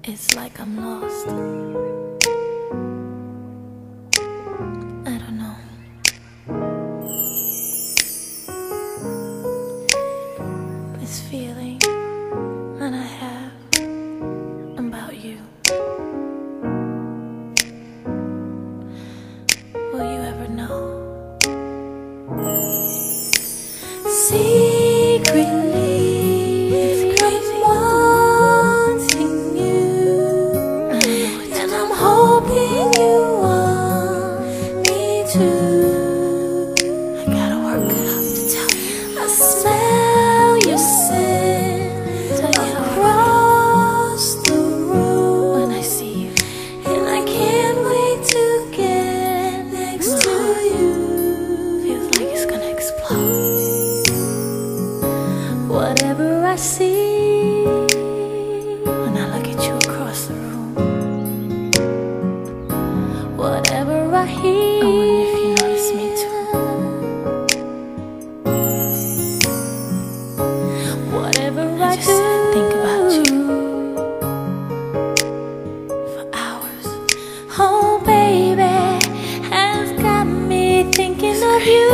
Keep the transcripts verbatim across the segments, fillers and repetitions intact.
It's like I'm lost. I don't know. This feeling that I have about you. Will you ever know? Secretly, it's crazy. I'm wanting you, and I'm hoping you want me too. I gotta work it up to tell you. I smell your scent across the room when I see you, and I can't wait to get next to you. Feels like it's gonna explode. Whatever I see when I look at you across the room, whatever I hear, I wonder if you notice me too. Whatever I, I just do, think about you for hours. Oh baby, has got me thinking of you.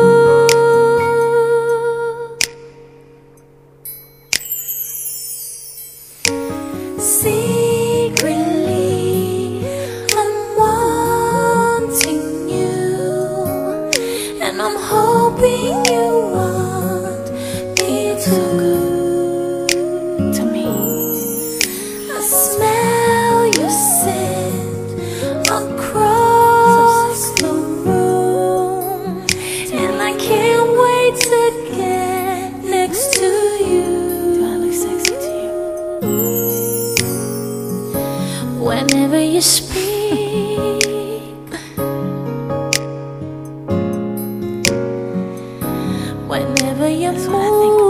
Secretly, I'm wanting you, and I'm hoping you want me too. To me, I smell your scent across the room, and I can't wait to get next to you. Do I look sexy to you? Whenever you speak, whenever you move, what I think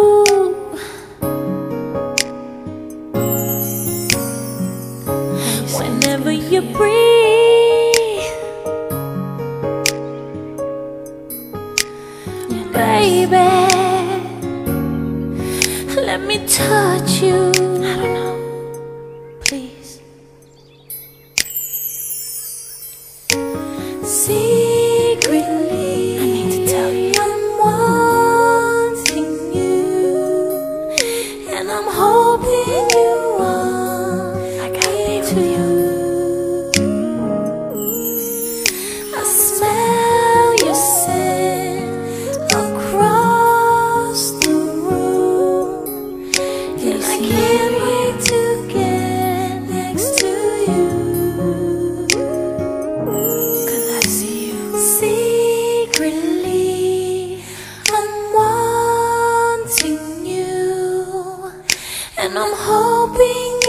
about. Whenever you breathe, baby, let me touch you. I don't know, please. Secretly, I need to tell you, I'm wanting you, and I'm hoping you want I gotta be with you. I smell your scent across the room, and I can't wait to get next to you. Secretly, I'm wanting you, and I'm hoping